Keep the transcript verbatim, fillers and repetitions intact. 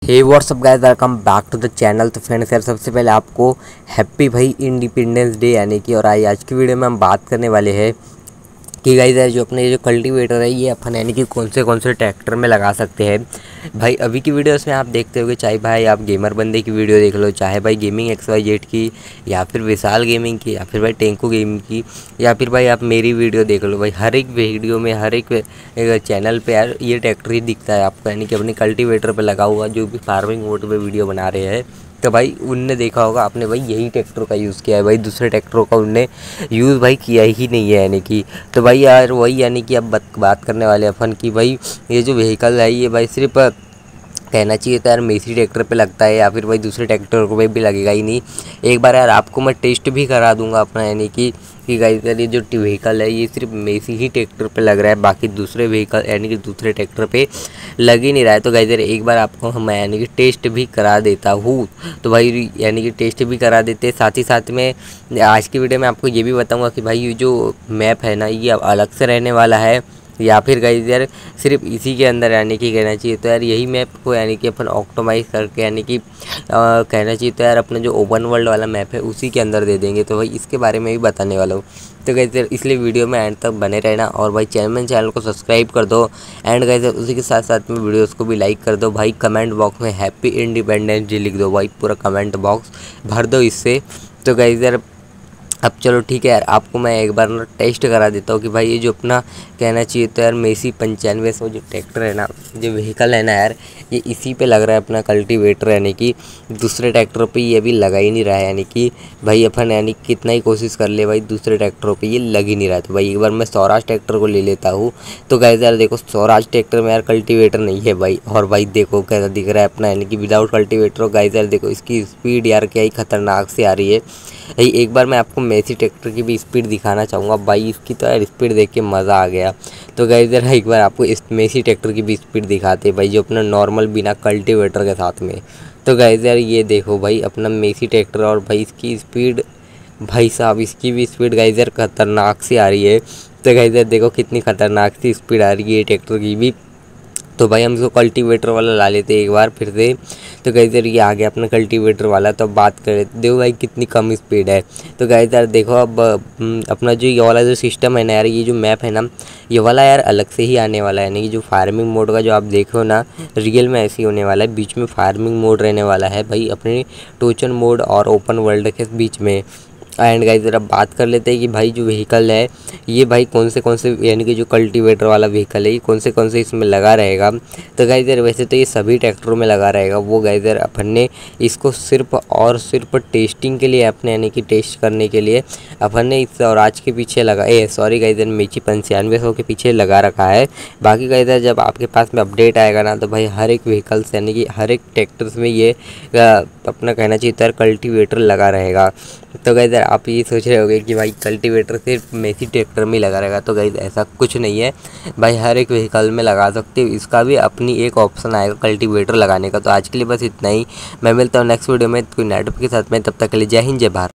Hey whatsapp guys, welcome back to the channel. तो friends यार, सबसे पहले आपको हैप्पी भाई इंडिपेंडेंस डे यानी कि और आज की वीडियो में हम बात करने वाले हैं कि गाइस यार जो अपने ये जो कल्टीवेटर है ये अपन यानी कि कौन से कौन से ट्रैक्टर में लगा सकते हैं। भाई अभी की वीडियोस में आप देखते होगे, चाहे भाई आप गेमर बंदे की वीडियो देख लो, चाहे भाई गेमिंग एक्स वाई जेड की, या फिर विशाल गेमिंग की, या फिर भाई टेंको गेमिंग की, या फिर भाई आप मेरी वीडियो देख लो। भाई हर एक वीडियो में, हर एक चैनल पे यार ये ट्रैक्टर ही दिखता है आपको, यानी कि अपने कल्टीवेटर पर लगा हुआ जो भी फार्मिंग मोड पे वीडियो बना रहे हैं। तो भाई उनने देखा होगा आपने भाई यही ट्रैक्टर का यूज़ किया है, भाई दूसरे ट्रैक्टरों का उनने यूज़ भाई किया ही नहीं है यानी कि। तो भाई यार वही यानी कि अब बात करने वाले अपन की भाई ये जो व्हीकल है ये भाई सिर्फ कहना चाहिए तो यार मेसी ट्रैक्टर पे लगता है या फिर भाई दूसरे ट्रैक्टर को भी लगेगा ही नहीं। एक बार यार आपको मैं टेस्ट भी करा दूंगा अपना, यानी कि कि गाइस यार ये जो व्हीकल है ये सिर्फ मेसी ही ट्रैक्टर पे लग रहा है, बाकी दूसरे व्हीकल यानी कि दूसरे ट्रैक्टर पे लग ही नहीं रहा है। तो गाइस यार एक बार आपको हम यानी कि टेस्ट भी करा देता हूँ। तो भाई यानी कि टेस्ट भी करा देते, साथ ही साथ में आज की वीडियो में आपको ये भी बताऊँगा कि भाई ये जो मैप है ना ये अलग से रहने वाला है या फिर गाइस यार सिर्फ इसी के अंदर यानी कि कहना चाहिए तो यार यही मैप को यानी कि अपन ऑप्टिमाइज़ करके यानी कि कहना चाहिए तो यार अपना जो ओपन वर्ल्ड वाला मैप है उसी के अंदर दे देंगे। तो भाई इसके बारे में भी बताने वाला हूँ। तो गाइस यार इसलिए वीडियो में एंड तक बने रहना और भाई चैनल चैनल को सब्सक्राइब कर दो। एंड गाइस यार उसी के साथ साथ में वीडियोस को भी लाइक कर दो। भाई कमेंट बॉक्स में हैप्पी इंडिपेंडेंस डे लिख दो, भाई पूरा कमेंट बॉक्स भर दो इससे। तो गाइस यार अब चलो ठीक है यार, आपको मैं एक बार ना टेस्ट करा देता हूँ कि भाई ये जो अपना कहना चाहिए तो यार मेसी पंचानवे सौ जो ट्रैक्टर है ना, जो व्हीकल है ना यार, ये इसी पे लग रहा है अपना कल्टीवेटर, यानी कि दूसरे ट्रैक्टरों पे ये भी लगा ही नहीं रहा है। यानी कि भाई अपन यानी कितना ही कोशिश कर ले भाई दूसरे ट्रैक्टरों पे ये लग ही नहीं रहा। तो भाई एक बार मैं स्वराज ट्रैक्टर को ले लेता हूँ। तो गाइस यार देखो स्वराज ट्रैक्टर में यार कल्टीवेटर नहीं है भाई, और भाई देखो कैसा दिख रहा है अपना यानी कि विदाउट कल्टीवेटर। गाइस यार देखो इसकी स्पीड यार क्या ही खतरनाक से आ रही है। भाई एक बार मैं आपको मेसी ट्रैक्टर की भी स्पीड दिखाना चाहूँगा, भाई इसकी तो यार स्पीड देख के मज़ा आ गया। तो गाइस यार एक बार आपको इस मेसी ट्रैक्टर की भी स्पीड दिखाते भाई जो अपना नॉर्मल बिना कल्टीवेटर के साथ में। तो गाइस यार ये देखो भाई अपना मेसी ट्रैक्टर और भाई इसकी स्पीड, भाई साहब इसकी भी स्पीड गाइस यार खतरनाक सी आ रही है। तो गाइस यार देखो कितनी खतरनाक सी स्पीड आ रही है ट्रैक्टर की भी। तो भाई हम इसको कल्टीवेटर वाला ला लेते हैं एक बार फिर से। तो गाइस यार ये आ गया अपना कल्टीवेटर वाला। तो अब बात करें, देखो भाई कितनी कम स्पीड है। तो गाइस यार देखो अब अपना जो ये वाला जो सिस्टम है ना यार, ये जो मैप है ना ये वाला यार अलग से ही आने वाला है, यानी कि जो फार्मिंग मोड का जो आप देखो ना रियल में ऐसे ही होने वाला है। बीच में फार्मिंग मोड रहने वाला है भाई अपने टोचन मोड और ओपन वर्ल्ड के बीच में। एंड गाइस जरा बात कर लेते हैं कि भाई जो व्हीकल है ये भाई कौन से कौन से यानी कि जो कल्टीवेटर वाला व्हीकल है ये कौन से कौन से इसमें लगा रहेगा। तो गाइस यार वैसे तो ये सभी ट्रैक्टरों में लगा रहेगा, वो गाइस यार अपन ने इसको सिर्फ और सिर्फ टेस्टिंग के लिए अपने यानी कि टेस्ट करने के लिए अपन ने इस स्वराज के पीछे लगा ए सॉरी गाइस यार मेसी पंचानवे सौ के पीछे लगा रखा है। बाकी गाइस यार जब आपके पास में अपडेट आएगा ना तो भाई हर एक व्हीकल्स यानी कि हर एक ट्रैक्टर्स में ये अपना कहना चाहिए तो यार कल्टीवेटर लगा रहेगा। तो गाइस यार आप ये सोच रहे होगे कि भाई कल्टीवेटर सिर्फ मेसी ट्रैक्टर में लगा रहेगा, तो गाइस ऐसा कुछ नहीं है भाई, हर एक व्हीकल में लगा सकते हो। इसका भी अपनी एक ऑप्शन आएगा कल्टीवेटर लगाने का। तो आज के लिए बस इतना ही, मैं मिलता हूँ नेक्स्ट वीडियो में कोई नेटवर्क के साथ में, तब तक के लिए जय हिंद जय भारत।